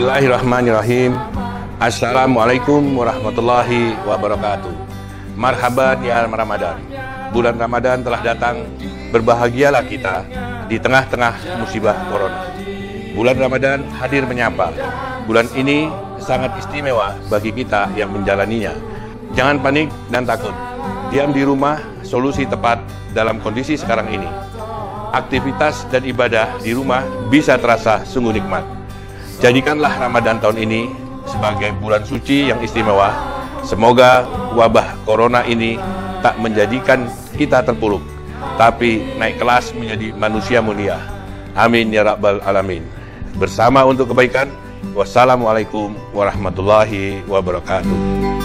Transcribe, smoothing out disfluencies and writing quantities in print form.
Bismillahirrahmanirrahim. Assalamualaikum warahmatullahi wabarakatuh. Marhaban ya Ramadan. Bulan Ramadan telah datang. Berbahagialah kita di tengah-tengah musibah corona. Bulan Ramadan hadir menyapa. Bulan ini sangat istimewa bagi kita yang menjalaninya. Jangan panik dan takut. Diam di rumah solusi tepat dalam kondisi sekarang ini. Aktivitas dan ibadah di rumah bisa terasa sungguh nikmat. Jadikanlah Ramadan tahun ini sebagai bulan suci yang istimewa. Semoga wabah corona ini tak menjadikan kita terpuruk, tapi naik kelas menjadi manusia mulia. Amin ya rabbal alamin. Bersama untuk kebaikan. Wassalamualaikum warahmatullahi wabarakatuh.